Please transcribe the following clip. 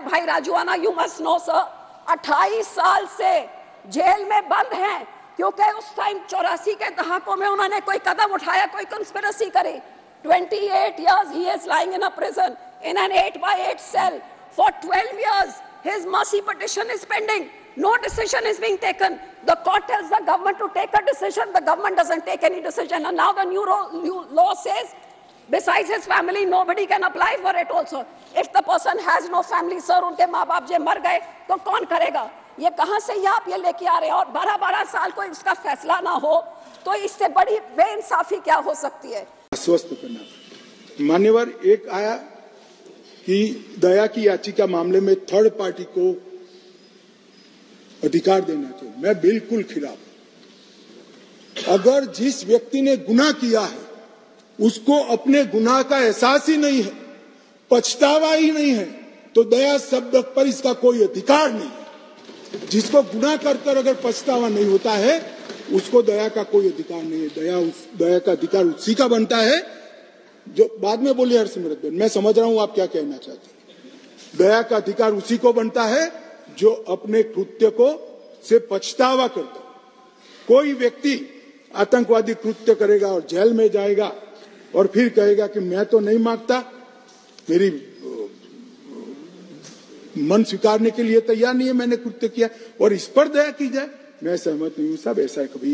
भाई राजूआना, you must know sir, 28 साल से जेल में बंद हैं क्योंकि उस टाइम 84 के दहाकों में उन्होंने कोई कदम उठाया, कोई कंस्पिरेसी करी। 28 years he is lying in a prison in an 8x8 cell. For 12 years his mercy petition is pending. No decision is being taken. The court tells the government to take a decision. The government doesn't take any decision. And now the new law says, besides his family, nobody can apply for it also. If the person has no family, sir, उनके माँ बाप जे मर गए तो कौन करेगा? ये कहाँ से आप ये लेके आ रहे हैं? और 12-12 साल को इसका फैसला ना हो तो इससे बड़ी बेइंसाफी क्या हो सकती है? आश्वस्त करना। मान्यवर, एक आया कि दया की याचिका मामले में थर्ड पार्टी को अधिकार देना चाहिए। मैं बिल्कुल खिलाफ। अगर जिस व्यक्ति ने गुनाह किया है उसको अपने गुनाह का एहसास ही नहीं है, पछतावा ही नहीं है, तो दया शब्द पर इसका कोई अधिकार नहीं है। जिसको गुनाह कर अगर पछतावा नहीं होता है उसको दया का कोई अधिकार नहीं है। दया का अधिकार उसी का बनता है जो बाद में बोली हरसिमरत बहन, मैं समझ रहा हूं आप क्या कहना चाहते हैं। दया का अधिकार उसी को बनता है जो अपने कृत्य को से पछतावा करता। कोई व्यक्ति आतंकवादी कृत्य करेगा और जेल में जाएगा और फिर कहेगा कि मैं तो नहीं मांगता, मेरी मन स्वीकारने के लिए तैयार नहीं है, मैंने कृत्य किया, और इस पर दया की जाए, मैं सहमत नहीं हूं। सब ऐसा कभी